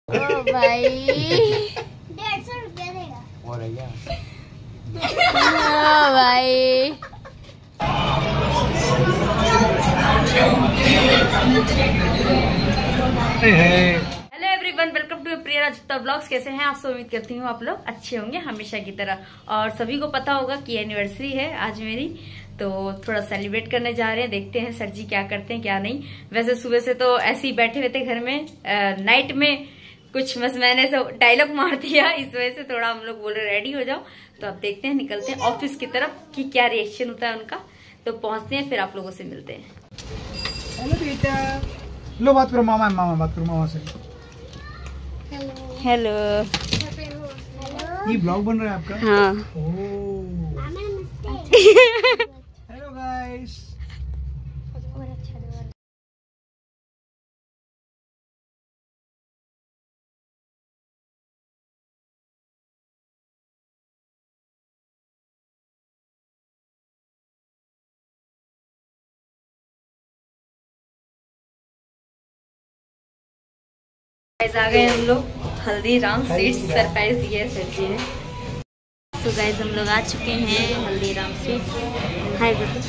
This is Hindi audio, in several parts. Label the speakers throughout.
Speaker 1: ओ भाई
Speaker 2: 150 रुपया देगा।
Speaker 3: और है क्या?
Speaker 1: ओ भाई hello everyone, welcome to Priya Rajputa blogs. कैसे हैं आप सब? उम्मीद करती हूँ आप लोग अच्छे होंगे हमेशा की तरह। और सभी को पता होगा कि एनिवर्सरी है आज मेरी, तो थोड़ा सेलिब्रेट करने जा रहे हैं। देखते हैं सर जी क्या करते हैं क्या नहीं। वैसे सुबह से तो ऐसे ही बैठे हुए थे घर में, नाइट में कुछ बस मैंने डायलॉग मार दिया, इस वजह से थोड़ा हम लोग बोल रहे रेडी हो जाओ। तो अब देखते हैं, निकलते हैं ऑफिस की तरफ कि क्या रिएक्शन होता है उनका। तो पहुंचते हैं, फिर आप लोगों से मिलते हैं।
Speaker 3: हेलो बेटा, लो बात करो मामा बात करो मामा से।
Speaker 1: हेलो।
Speaker 3: ये ब्लॉग बन रहा है आपका?
Speaker 1: हाँ।
Speaker 3: Hello guys.
Speaker 1: आ गए हम लोग हल्दीराम स्वीट्स। सरप्राइज दिया है सर जी ने। तो गाइस हम लोग आ चुके हैं हल्दीराम स्वीट्स। हाय बेटा।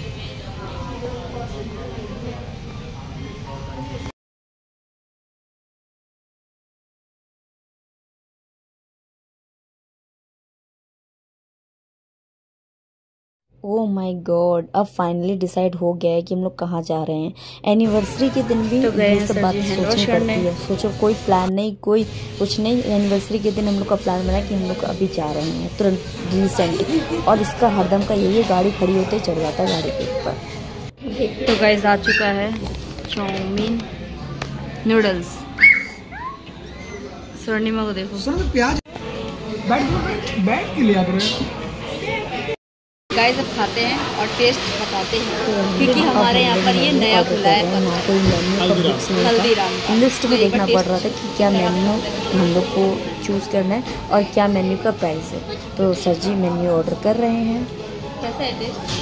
Speaker 1: ओह माय गॉड, अब फाइनली डिसाइड हो गया है कि हम लोग कहाँ जा रहे हैं। एनिवर्सरी के दिन भी तो ये सब बात सोचनी पड़ती है। सोचो कोई प्लान नहीं, कोई कुछ नहीं। एनिवर्सरी के दिन हम लोग का प्लान बना कि हम लोग अभी जा रहे हैं तुरंत रिसेंट। और इसका हरदम का यही है, गाड़ी खड़ी होते ही चढ़ जाता है गाड़ी के ऊपर। तो गाइस आ चुका है चाउमीन नूडल्स। स्वर्णिमा को देखो।
Speaker 3: सर प्याज बैठ के लिया करो।
Speaker 1: गाइस अब खाते हैं और टेस्ट बताते हैं, क्योंकि हमारे यहाँ पर ये नया खुला है हल्दीराम। लिस्ट में देखना पड़ रहा था कि क्या मेन्यू हम लोग को चूज करना है और क्या मेन्यू का प्राइस है। तो सर जी मेन्यू ऑर्डर कर रहे हैं। कैसा है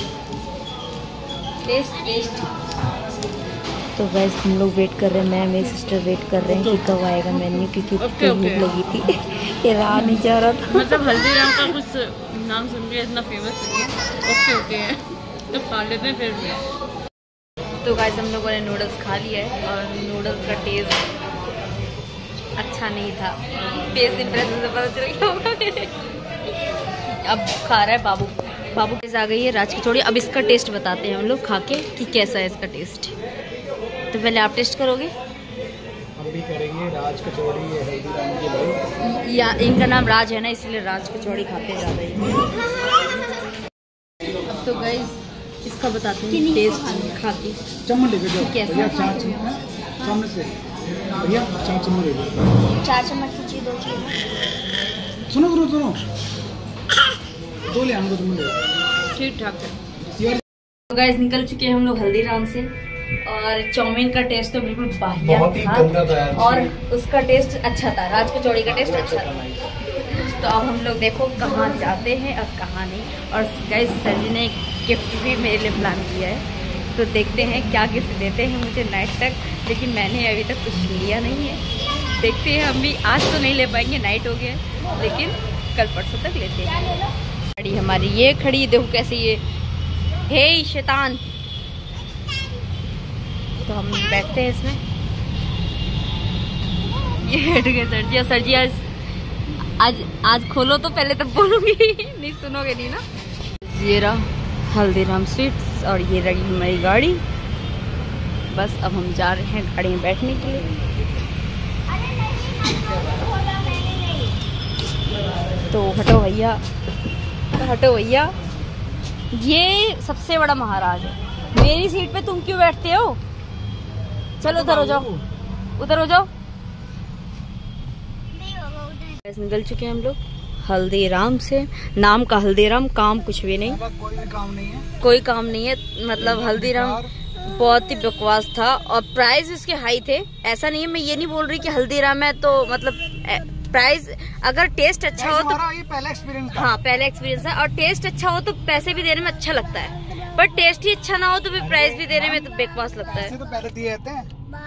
Speaker 1: टेस्ट? तो गाइस हम लोग वेट कर रहे हैं, मैं मेरी सिस्टर वेट कर रहे हैं कि कब आएगा मेन्यू, क्योंकि भूख लगी थी। ये रहा नहीं जा रहा था।
Speaker 4: मतलब हल्दीराम का कुछ नाम सुन के इतना फेमस नहीं है। ओके है, तो खा लेते हैं फिर भी।
Speaker 1: तो गाइस हम लोगों ने नूडल्स खा लिया है और नूडल्स का टेस्ट अच्छा नहीं था। फेस इंप्रेशन से पता चल गया होगा। अब खा रहा है बाबू कैसे आ गई है राज कचौड़ी। अब इसका टेस्ट बताते हैं हम लोग खा के कि कैसा है इसका टेस्ट। तो पहले आप टेस्ट करोगे?
Speaker 3: हम भी करेंगे। राज कचौड़ी है हल्दीराम के भाई,
Speaker 1: या इनका नाम राज है ना, इसलिए राज कचौड़ी खाते ज़्यादा ही। अब तो गाइस इसका बताते हैं टेस्ट खा के।
Speaker 3: चम्मच लेके जाओ
Speaker 1: कैसा?
Speaker 3: भैया 4 चम्मच सामने से। भैया 4 चम्मच ले लो।
Speaker 2: 4 चम्मच कीजिए, 2 चम्मच।
Speaker 3: सुनो 2 ले आने को।
Speaker 1: ठीक ठाक है। तो गाइस निकल चुके हैं हम लोग हल्दीराम से और चाउमीन का टेस्ट तो बिल्कुल
Speaker 3: बहुत ही गंदा था
Speaker 1: और उसका टेस्ट अच्छा था। राज कचौड़ी का टेस्ट अच्छा था। तो अब हम लोग देखो कहाँ जाते हैं और कहाँ नहीं। और गाइस सर जी ने एक गिफ्ट भी मेरे लिए प्लान किया है, तो देखते हैं क्या गिफ्ट देते हैं मुझे नाइट तक। लेकिन मैंने अभी तक कुछ लिया नहीं है। देखते हैं हम भी, आज तो नहीं ले पाएंगे, नाइट हो गया, लेकिन कल परसों तक लेते हैं। गाड़ी हमारी ये खड़ी, देखो कैसे ये हे शैतान। तो हम बैठते हैं इसमें। ये बैठ गए सर जी। सर जी आज खोलो तो पहले तब बोलूंगी, नहीं सुनोगे नहीं ना। ये रहा हल्दीराम स्वीट्स और ये रही हमारी गाड़ी। बस अब हम जा रहे हैं गाड़ी में बैठने के लिए। तो हटो भैया, हटो भैया। ये सबसे बड़ा महाराज है। मेरी सीट पे तुम क्यों बैठते हो? चलो उधर हो जाओ, उधर हो जाओ। निकल चुके हैं हम लोग हल्दीराम से। नाम का हल्दीराम, काम कुछ भी नहीं। कोई काम नहीं है। मतलब हल्दीराम बहुत ही बकवास था और प्राइस उसके हाई थे। ऐसा नहीं है, मैं ये नहीं बोल रही कि हल्दीराम है तो मतलब प्राइस, अगर टेस्ट अच्छा हो तो
Speaker 3: ये पहला एक्सपीरियंस था।
Speaker 1: हाँ पहला एक्सपीरियंस है। और टेस्ट अच्छा हो तो पैसे भी देने में अच्छा लगता है, पर टेस्ट ही अच्छा ना हो तो फिर प्राइस भी देने में तो बेकवास लगता है।
Speaker 3: तो पहले दिए जाते हैं।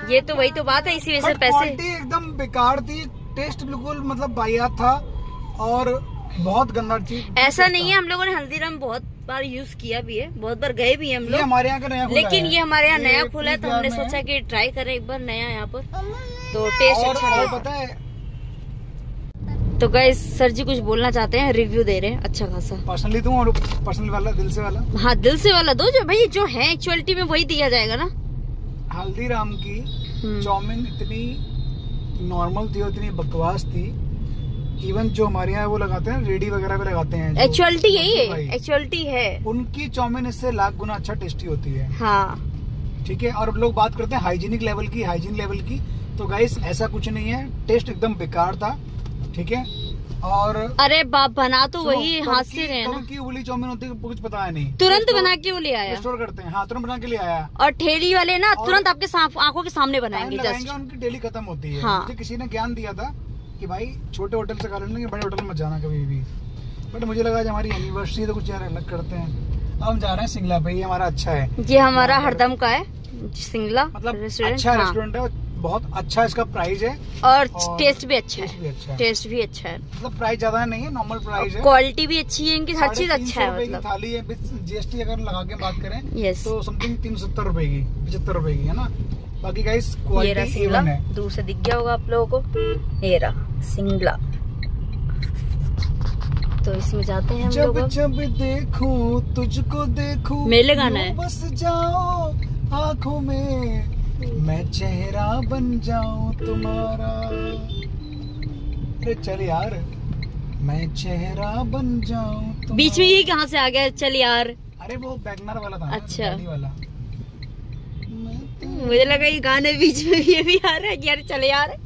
Speaker 1: ये तो वही तो बात है, इसी वजह से पैसे।
Speaker 3: क्वालिटी एकदम बेकार थी, टेस्ट बिल्कुल मतलब वाहियात था और बहुत गंदा चीज।
Speaker 1: ऐसा नहीं है, हम लोगों ने हल्दीराम बहुत बार यूज किया भी है, बहुत बार गए भी हैं हम लोग।
Speaker 3: हमारे यहाँ का नया खुला
Speaker 1: लेकिन
Speaker 3: है।
Speaker 1: ये हमारे यहाँ नया खुला है, तो हमने
Speaker 3: में
Speaker 1: सोचा कि ट्राई करें एक बार नया यहाँ पर, तो टेस्ट अच्छा
Speaker 3: और
Speaker 1: लगा।
Speaker 3: पता है
Speaker 1: तो गाइस सर जी कुछ बोलना चाहते हैं, रिव्यू दे रहे हैं अच्छा खासा।
Speaker 3: पर्सनली दूं और पर्सनल वाला दिल से वाला।
Speaker 1: हाँ दिल से वाला दो, जो भाई जो है एक्चुअलिटी में वही दिया जाएगा ना।
Speaker 3: हल्दीराम की चाउमीन इतनी नॉर्मल थी और इतनी बकवास थी, इवन जो हमारे यहाँ वो लगाते हैं रेडी वगैरह पे लगाते हैं,
Speaker 1: एक्चुअलिटी यही है, एक्चुअलिटी है।
Speaker 3: उनकी चाउमीन इससे लाख गुना अच्छा टेस्टी होती है।
Speaker 1: हाँ
Speaker 3: ठीक है, और लोग बात करते हैं हाइजीनिक लेवल की, हाइजीन लेवल की, तो गाइस ऐसा कुछ नहीं है, टेस्ट एकदम बेकार था। ठीक है, और
Speaker 1: अरे बाप बना तो वही हाथ से गए ना,
Speaker 3: की उबली चाउमीन होती है कुछ पता है नहीं,
Speaker 1: तुरंत बना के वो ले आया।
Speaker 3: स्टोर करते हैं, हाँ तुरंत बना के ले आया।
Speaker 1: और ठेली वाले ना तुरंत आपके आंखों के सामने बनाएंगे जस्ट।
Speaker 3: उनकी डेली खत्म होती है।
Speaker 1: हाँ।
Speaker 3: मुझे किसी ने ज्ञान दिया था कि भाई छोटे होटल से खा लेंगे, बड़े होटल में मत जाना कभी भी, बट मुझे लगा जब हमारी एनिवर्सरी तो कुछ यार अलग करते हैं। अब हम जा रहे हैं सिंगला पे, ये हमारा अच्छा है,
Speaker 1: ये हमारा हरदम का है सिंगला
Speaker 3: मतलब
Speaker 1: रेस्टोरेंट।
Speaker 3: अच्छा
Speaker 1: हाँ।
Speaker 3: रेस्टोरेंट है, बहुत अच्छा इसका प्राइस है
Speaker 1: और टेस्ट भी अच्छा
Speaker 3: टेस्ट भी अच्छा
Speaker 1: है,
Speaker 3: है।
Speaker 1: टेस्ट भी अच्छा है,
Speaker 3: मतलब प्राइस ज्यादा नहीं है, नॉर्मल प्राइस है।
Speaker 1: क्वालिटी भी अच्छी है इनकी, हर चीज
Speaker 3: 350
Speaker 1: अच्छा है
Speaker 3: रुपए की
Speaker 1: मतलब।
Speaker 3: थाली है, जीएसटी अगर लगा के बात करें
Speaker 1: यस,
Speaker 3: तो समथिंग 370 रुपए की, 75 रुपए की, है ना। बाकी गाइस
Speaker 1: ये रहा
Speaker 3: क्वालिटी
Speaker 1: सिंगला,
Speaker 3: इवन है।
Speaker 1: दूर से दिख गया होगा आप लोगों को, ये रहा सिंगला। तो इसमें जाते हैं हम
Speaker 3: जब
Speaker 1: लोग।
Speaker 3: जब देखूं तुझको देखूं,
Speaker 1: मेले गाना है।
Speaker 3: यूं बस जाओ आंखों में, मैं चेहरा बन जाऊं तुम्हारा। अरे चल यार, मैं चेहरा बन जाऊं तुम्हारा।
Speaker 1: बीच में ये कहाँ से आ गया चल यार?
Speaker 3: अरे वो बैगनर वाला था ना,
Speaker 1: अच्छा।
Speaker 3: गाड़ी वाला।
Speaker 1: मुझे लगा ये गाने बीच में ये भी आ रहा है कि यार चले यार।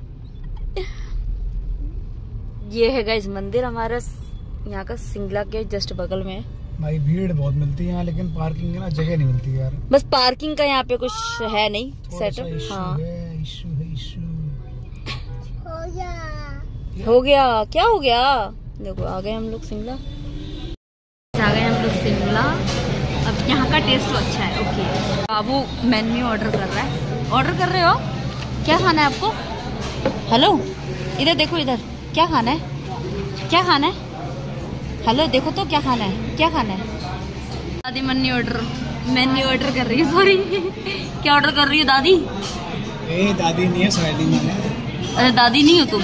Speaker 1: ये है गाइस मंदिर हमारा यहाँ का, सिंगला के जस्ट बगल में।
Speaker 3: भाई भीड़ बहुत मिलती है यहाँ, लेकिन पार्किंग की ना जगह नहीं मिलती यार।
Speaker 1: बस पार्किंग का यहाँ पे कुछ है नहीं
Speaker 3: थोड़ा सा
Speaker 1: सेटअप।
Speaker 3: इशू
Speaker 1: हाँ
Speaker 3: है, इशू है, इशू।
Speaker 2: हो गया।
Speaker 1: हो गया, क्या हो गया? देखो आ गए हम लोग सिंगला, आ गए हम लोग सिंगला। अब यहाँ का टेस्ट तो अच्छा है। ओके, बाबू मेन्यू ऑर्डर कर रहा है। ऑर्डर कर रहे हो? क्या खाना है आपको? हेलो इधर देखो, इधर क्या खाना है? क्या खाना है? हेलो देखो तो क्या खाना है, क्या खाना है? दादी मेन्यू ऑर्डर कर रही है, सॉरी क्या ऑर्डर कर रही है दादी?
Speaker 3: ए दादी नहीं है, सहेली मैंने।
Speaker 1: अरे दादी नहीं हो तुम?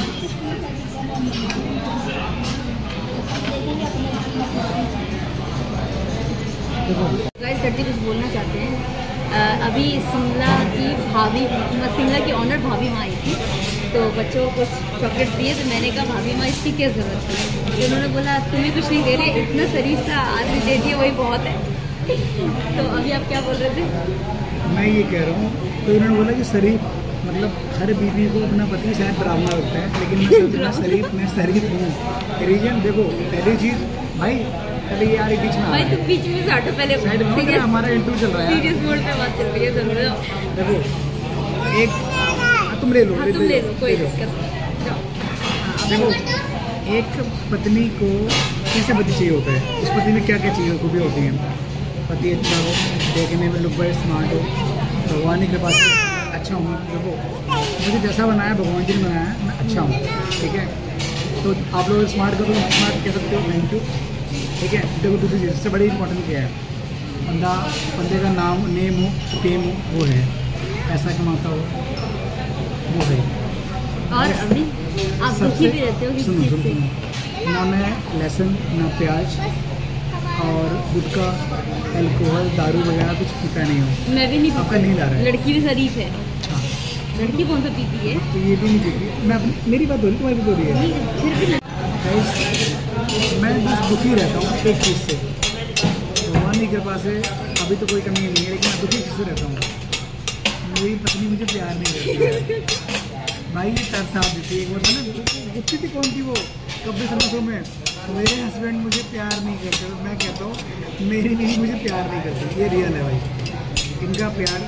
Speaker 1: गाइस सर जी कुछ बोलना चाहते हैं। अभी शिमला की भाभी, शिमला की ऑनर भाभी माँ आई थी, तो बच्चों को कुछ चॉकलेट दिए, तो मैंने कहा भाभी माँ इसकी क्या जरूरत थी? तो उन्होंने बोला तुम्हें कुछ नहीं दे रहे, इतना शरीफ सा आदमी दे दिए वही बहुत है। तो अभी आप क्या बोल रहे थे?
Speaker 3: मैं ये कह रहा हूँ, तो उन्होंने बोला कि शरीफ मतलब हर बीवी को अपना पति शायद डरावना लगता है, लेकिन मैं शरीफ हूँ। रीजन देखो, पहली चीज भाई, अरे यार ये बीच में
Speaker 1: भाई तुम बीच में से हटो, पहले
Speaker 3: सीरियस हमारा इंटरव्यू चल रहा है।
Speaker 1: सीरियस मोड पे बात चल रही है, चलो
Speaker 3: देखो एक तुम ले लो,
Speaker 1: हाँ, तुम ले लो, कोई दिक्कत नहीं।
Speaker 3: देखो एक पत्नी को कैसे पति चाहिए होता है, उस पति में क्या क्या चाहिए खूबी होती है। पति अच्छा हो, देखने में लुक वाइज स्मार्ट हो, भगवान की कृपा से अच्छा हूँ। देखो मुझे जैसा बनाया भगवान जी ने बनाया है, मैं अच्छा हूँ। ठीक है, तो आप लोग स्मार्ट करो, स्मार्ट कह सकते हो, थैंक यू। ठीक है, देखो दूसरी चीज़ सबसे बड़ी इंपॉर्टेंट क्या है, बंदे का नाम, नेम हो, फेम हो, वो है, पैसा कमाता हो, वो है।
Speaker 1: और अभी आप दुखी भी रहते हो किस
Speaker 3: सुनो
Speaker 1: चीज़
Speaker 3: सुनो
Speaker 1: से?
Speaker 3: सुनो, ना मैं लहसुन, ना प्याज और गुटखा, अल्कोहल, दारू वगैरह कुछ पीता नहीं हूँ।
Speaker 1: मैं भी नहीं
Speaker 3: आपका नहीं ला रहा है।
Speaker 1: लड़की भी शरीफ है।
Speaker 3: हाँ,
Speaker 1: लड़की कौन सा पीती है?
Speaker 3: तो ये भी नहीं पीती। मैं मेरी बात हो रही, तुम्हारी बात हो रही है।
Speaker 1: फिर भी
Speaker 3: गाइस, मैं बस दुखी रहता हूँ एक चीज़ से, भगवान की कृपा से अभी तो कोई कमी नहीं है, लेकिन मैं दुखी चीज़ से रहता हूँ। मेरी पत्नी मुझे प्यार नहीं करती है। भाई ये तरस आप देती है, एक बार ना गुप्ती थी, कौन थी वो, कब्बे समझो में, मेरे हस्बैंड मुझे प्यार नहीं करते, तो मैं कहता हूँ मेरी बीवी मुझे प्यार नहीं करती। ये रियल है भाई, इनका प्यार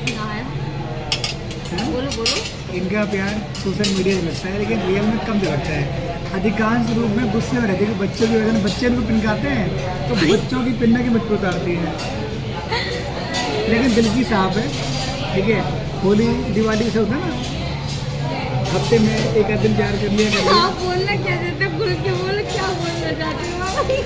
Speaker 3: है,
Speaker 1: बोलो बोलो।
Speaker 3: इनका प्यार सोशल मीडिया से लगता है, लेकिन रियल में कम लगता है। अधिकांश रूप में गुस्से में रहते हैं कि बच्चों की वजह से बच्चे इनको पिनकाते हैं, तो बच्चों की पिन्ना की मटकी उतारती है, लेकिन दिल की साफ है। ठीक है, होली दिवाली से होता है ना, हफ्ते में एक आध दिन प्यार कर लिया कर लिया।
Speaker 1: बोलना क्या चाहते हो, खुल के बोलो क्या बोलना चाहते हो।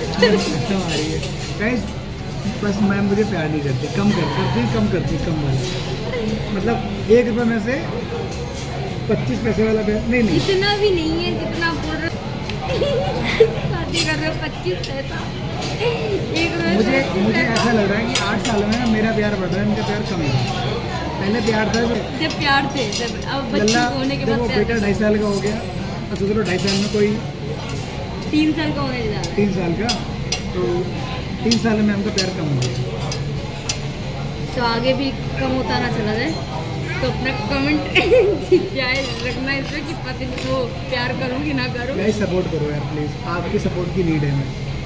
Speaker 3: गाइस बस मैम मुझे प्यार नहीं करती, कम करती कम वाला, मतलब 1 रुपये में से 25 पैसे वाला प्यार नहीं।
Speaker 1: इतना भी नहीं है जितना बोल रहे शादी कर रहे हो 25 पैसा।
Speaker 3: मुझे ऐसा लग रहा है कि 8 साल में मेरा प्यार बढ़ रहा है, इनका प्यार कम है। पहले प्यार था
Speaker 1: जब प्यार थे, जब अब बच्चे होने के बाद
Speaker 3: वो बेटा 2.5 साल का हो गया, अब सोच लो 2.5 साल में कोई
Speaker 1: 3 साल का होने जा रहा है।
Speaker 3: 3 साल का, तो 3 साल में हमका प्यार कम हो गया।
Speaker 1: तो आगे भी कम होता ना चला जाए, तो अपना कमेंट जाए रखना इसमें कि पति को प्यार करूँ कि ना करूँ।
Speaker 3: गाइस सपोर्ट करो यार प्लीज, आपकी सपोर्ट की नीड है हमें।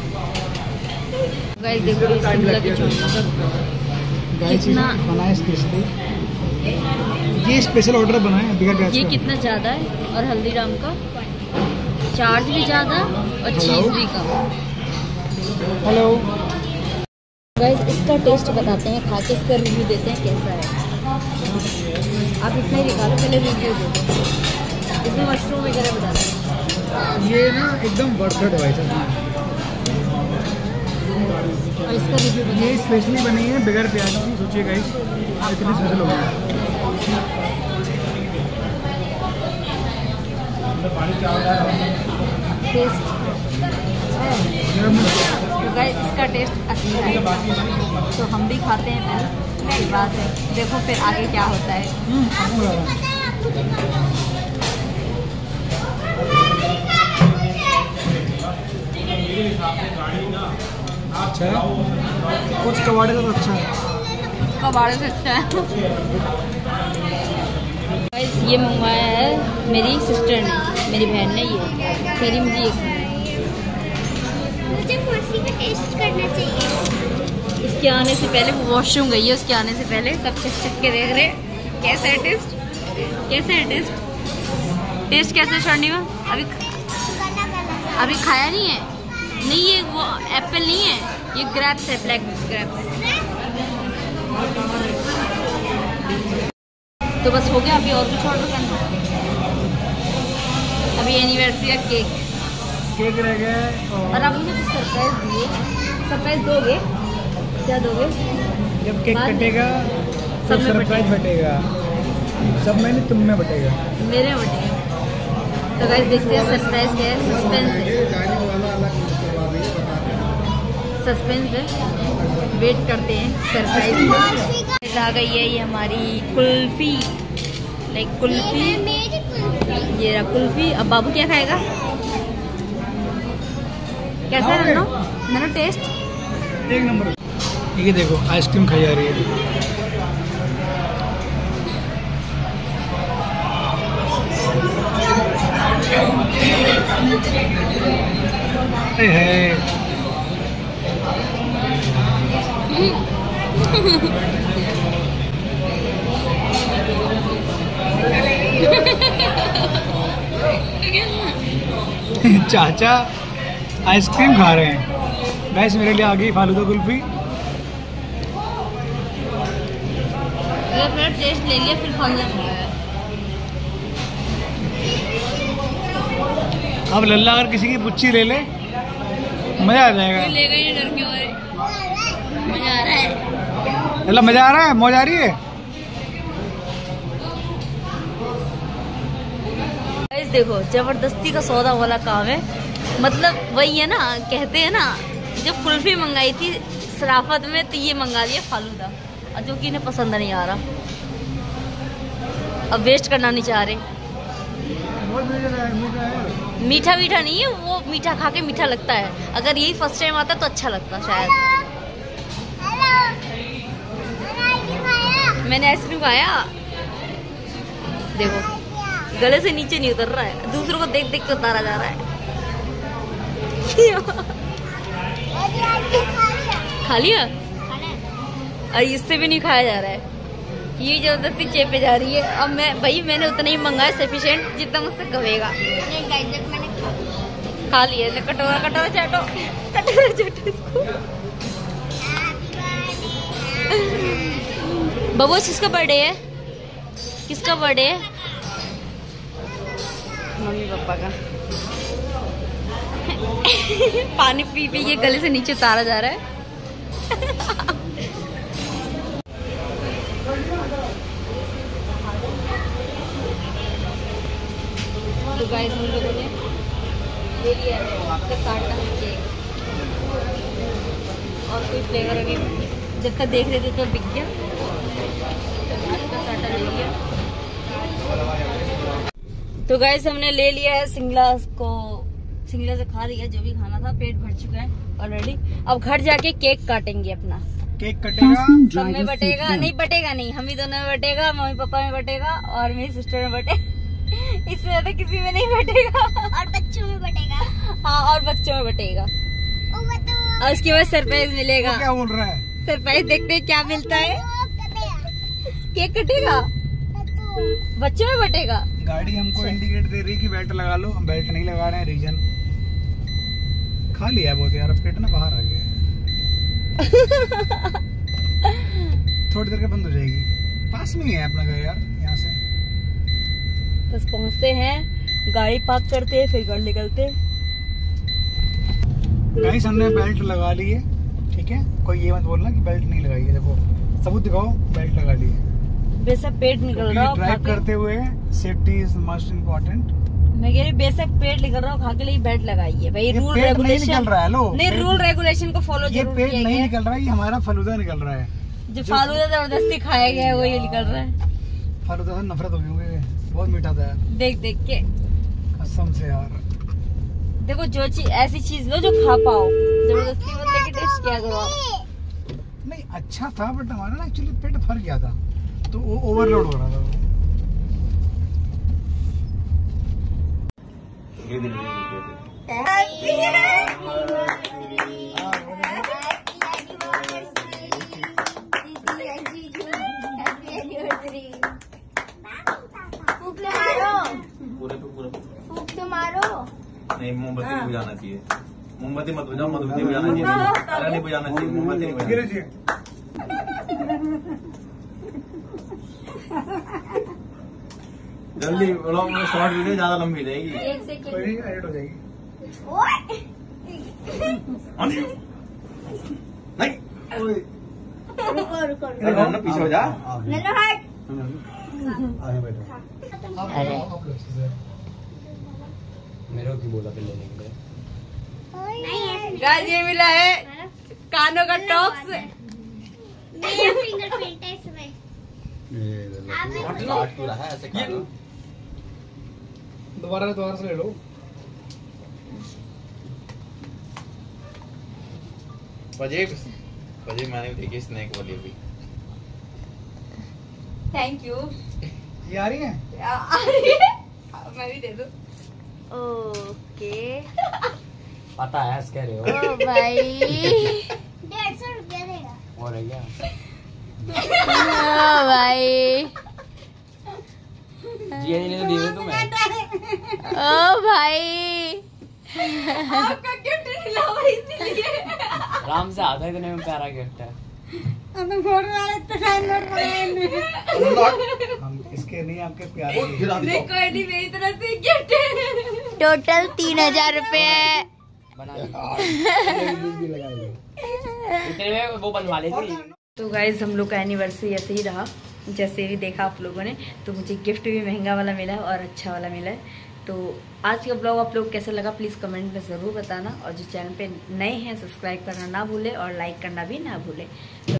Speaker 1: गाइस देखो शिमला की चोटी कितना
Speaker 3: बनाया स्पेशली, ये स्पेशल ऑर्डर बनाया बिगर प्याज
Speaker 1: ये
Speaker 3: का।
Speaker 1: कितना ज़्यादा है, और हल्दीराम का चार्ज भी ज़्यादा और चीज़ भी कम।
Speaker 3: हेलो
Speaker 1: गाइस इसका टेस्ट बताते हैं, खा के इसका रिव्यू देते हैं कैसा है। आप इतना ही निकालो, पहले रिव्यू दे दो। इसमें मशरूम वगैरह बताते हैं।
Speaker 3: ये ना एकदम वर्थ इट भाई साहब।
Speaker 1: और इसका रिव्यू
Speaker 3: ये स्पेशली बनी है बगैर प्याज की, सोचिए गाइस इतनी स्पेशल हो गई।
Speaker 1: टेस्ट तो गाइस इसका टेस्ट अच्छा है, तो हम भी खाते हैं पहले, उसके बाद देखो फिर आगे क्या होता है।
Speaker 3: अच्छा कुछ कबाड़े का तो अच्छा है,
Speaker 1: कबाड़े से अच्छा है। गाइस ये मंगवाया है मेरी सिस्टर ने, मेरी बहन ने, ये करी मुझे ये खाना है।
Speaker 2: मुझे कुर्सी का टेस्ट करना चाहिए।
Speaker 1: इसके आने से पहले वो वॉशरूम गई है, उसके आने से पहले सब चख के देख रहे कैसा है टेस्ट, कैसा है टेस्ट, टेस्ट कैसा है स्वर्णिमा? अभी खाया नहीं है? नहीं ये वो एप्पल नहीं है, ये ग्रेप्स है, ब्लैक ग्रेप्स। तो बस हो गया, अभी और कुछ ऑर्डर करना। अभी एनिवर्सरी का केक
Speaker 3: रह गया
Speaker 1: और आप मुझे कुछ सरप्राइज दिए। सरप्राइज दोगे? क्या दोगे?
Speaker 3: जब केक कटेगा
Speaker 1: सब
Speaker 3: सब
Speaker 1: में
Speaker 3: सरप्राइज बटेगा, सब में नहीं तुम में बटेगा।
Speaker 1: मेरे बटेगा। तो गाइस देखते हैं सरप्राइज क्या है, सस्पेंस है, सस्पेंस है, वेट करते हैं सरप्राइज। आ गई है ये हमारी कुल्फी, लाइक कुल्फी, ये रहा कुल्फी। अब बाबू क्या खाएगा? कैसा है नन्नो? नन्नो टेस्ट?
Speaker 3: 1 नंबर। ये देखो आइसक्रीम खाई जा रही है। चाचा आइसक्रीम खा रहे हैं। गाइस मेरे लिए आ गई फालूदा कुल्फी।
Speaker 1: मेरा टेस्ट ले लिया फिर खाना।
Speaker 3: अब लल्ला अगर किसी की पुच्ची ले ले मजा आ जाएगा।
Speaker 1: ले गई डर के मारे। मजा आ रहा है।
Speaker 3: लल्ला मजा आ रहा है, मौज आ रही है।
Speaker 1: गाइस देखो जबरदस्ती का सौदा वाला काम है, मतलब वही है ना, कहते हैं ना जब कुल्फी मंगाई थी शराफत में तो ये मंगा लिया फालूदा, और जो कि इन्हें पसंद नहीं आ रहा। अब वेस्ट करना नहीं चाह रहे। मीठा मीठा नहीं है वो, मीठा खा के मीठा लगता है। अगर यही फर्स्ट टाइम आता तो अच्छा लगता शायद। मैंने आइसक्रीम खाया, देखो गले से नीचे नहीं उतर रहा है, दूसरों को देख देख के उतारा जा रहा है। खा लिया? और इससे भी नहीं खाया जा रहा है, ये जबरदस्ती चेपे जा रही है। अब मैं भाई मैंने उतना ही मंगाया सफिशिएंट जितना मुझसे कहेगा। खा लिया ने, कटोरा कटोरा चाटो, कटोरा चाटो इसको। बबू किसका बर्थडे है? किसका बर्थडे है? मम्मी पापा का। पानी पी पी के गले से नीचे उतारा जा रहा है। तो गाइस हम लोगों ने ले लिया कसाटा केक और कोई फ्लेवर अभी जब तक देख रहे थे तो बिक गया, तो आज कसाटा ले लिया। तो गाइस हमने ले लिया है सिंगला से खा लिया जो भी खाना था, पेट भर चुका है ऑलरेडी। अब घर जाके केक काटेंगे अपना।
Speaker 3: केक कटेगा
Speaker 1: सब में बटेगा, नहीं बटेगा नहीं, हम ही दोनों में बटेगा, मम्मी पापा में बटेगा और मेरी सिस्टर में बटेगा। इससे ज्यादा किसी में नहीं बटेगा।
Speaker 2: और बच्चों में बटेगा।
Speaker 1: हाँ और बच्चों में बटेगा। और उसके बाद सरप्राइज मिलेगा।
Speaker 3: क्या बोल रहा है?
Speaker 1: सरप्राइज देखते हैं क्या मिलता है। केक कटेगा, बच्चों में बटेगा।
Speaker 3: गाड़ी हमको इंडिकेट दे रही है कि बेल्ट लगा लो, हम बेल्ट नहीं लगा रहे हैं। रीजन खा लिया बहुत यार, पेट ना बाहर आ गया है। थोड़ी देर के बंद हो जाएगी। पास में ही है अपना घर यार, यहाँ से
Speaker 1: बस पहुँचते हैं, गाड़ी पार्क करते हैं, फिर घर निकलते।
Speaker 3: गाइस हमने बेल्ट लगा ली है, ठीक है। कोई ये मत बोलना कि बेल्ट नहीं लगाई है। देखो सबूत दिखाओ, बेल्ट लगा ली है। बेशक
Speaker 1: पेट निकल रहा है
Speaker 3: ड्राइव करते हुए सेफ्टी इज मोस्ट इम्पोर्टेंट।
Speaker 1: मैं कह रही बेशक पेट निकल रहा हूँ, खा के लिए बेल्ट लगाइए भाई। रूल रेगुलेशन
Speaker 3: निकल रहा है। लो
Speaker 1: नहीं, रूल रेगुलेशन को फॉलो
Speaker 3: ये पेट नहीं निकल रहा है, ये हमारा फलूदा निकल रहा है।
Speaker 1: जो फालूदा जबरदस्ती खाया गया है वो ये निकल रहा है।
Speaker 3: फालूदा से नफरत हो गई है, बहुत मीठा था यार,
Speaker 1: देख देख के
Speaker 3: कसम से यार।
Speaker 1: देखो जो चीज ऐसी चीज लो जो खा पाओ, जबरदस्ती मत लेके टेस्ट किया करो आप।
Speaker 3: नहीं अच्छा था बट हमारा ना एक्चुअली पेट भर गया था, तो वो ओवरलोड हो रहा था।
Speaker 5: नहीं मोमबत्ती नहीं बुझाना चाहिए, मोमबत्ती मत बुझाओ, मोमबत्ती बुझाना चाहिए, अरे नहीं बुझाना चाहिए, मोमबत्ती नहीं बुझाना चाहिए। जल्दी ब्लॉग में शॉर्ट वीडियो ज्यादा लंबी रहेगी,
Speaker 3: एडिट हो जाएगी।
Speaker 5: नहीं पीछे हो जा।
Speaker 6: मेरे को क्यों बोला फिर लेने के लिए?
Speaker 1: गाइस ये मिला है कानों का टॉप्स।
Speaker 2: मेरा फिंगरप्रिंट है इसमें।
Speaker 6: है ऐसे खा लो।
Speaker 3: दोबारा से ले लो।
Speaker 5: वजह मैंने देखी स्नैक वाली भी।
Speaker 1: Thank you.
Speaker 3: ये आ रही है?
Speaker 1: मैं भी दे दूं। ओके
Speaker 6: पता है कह रहे हो।
Speaker 1: ओ भाई
Speaker 2: 150 रुपया देगा।
Speaker 6: और है क्या?
Speaker 1: ओ भाई
Speaker 6: जी नहीं तो दिए तुम्हें।
Speaker 1: ओ भाई आपका गिफ्ट दिलावा इसलिए।
Speaker 6: आराम से आता है, इतने में प्यारा गिफ्ट है।
Speaker 1: हम फोटो वाले तो साइन नोट बनाएंगे।
Speaker 3: हम इसके नहीं आपके प्यारे हैं।
Speaker 1: नहीं कोई नहीं, मेरी तरफ से गिफ्ट। टोटल 3000 रुपए
Speaker 6: बना इतने में वो बनवा लेती।
Speaker 1: तो गाइज हम लोग का एनिवर्सरी ऐसे ही रहा, जैसे भी देखा आप लोगों ने। तो मुझे गिफ्ट भी महंगा वाला मिला है और अच्छा वाला मिला है। तो आज का ब्लॉग आप लोग कैसा लगा प्लीज़ कमेंट में ज़रूर बताना, और जो चैनल पे नए हैं सब्सक्राइब करना ना भूले और लाइक करना भी ना भूले।